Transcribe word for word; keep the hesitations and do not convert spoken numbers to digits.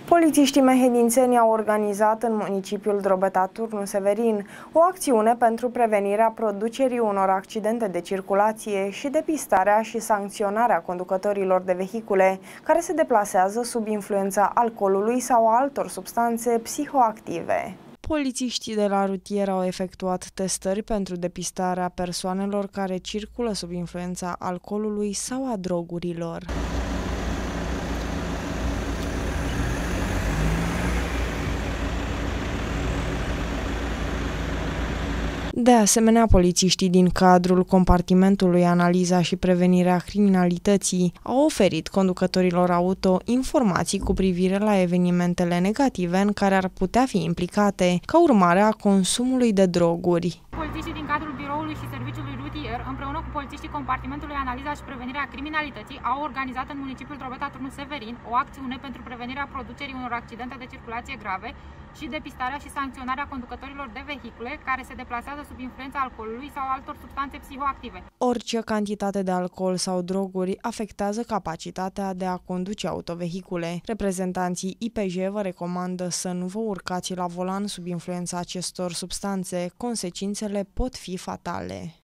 Polițiștii mehedințeni au organizat în municipiul Drobeta Turnu Severin o acțiune pentru prevenirea producerii unor accidente de circulație și depistarea și sancționarea conducătorilor de vehicule care se deplasează sub influența alcoolului sau altor substanțe psihoactive. Polițiștii de la rutier au efectuat testări pentru depistarea persoanelor care circulă sub influența alcoolului sau a drogurilor. De asemenea, polițiștii din cadrul compartimentului Analiza și Prevenirea Criminalității au oferit conducătorilor auto informații cu privire la evenimentele negative în care ar putea fi implicate ca urmare a consumului de droguri. Polițiștii din cadrul biroului și serviciului rutier, împreună cu polițiștii compartimentului Analiza și Prevenirea Criminalității, au organizat în municipiul Drobeta Turnu Severin o acțiune pentru prevenirea producerii unor accidente de circulație grave și depistarea și sancționarea conducătorilor de vehicule care se deplasează sub influența alcoolului sau altor substanțe psihoactive. Orice cantitate de alcool sau droguri afectează capacitatea de a conduce autovehicule. Reprezentanții I P J vă recomandă să nu vă urcați la volan sub influența acestor substanțe. Consecințele pot fi fatale.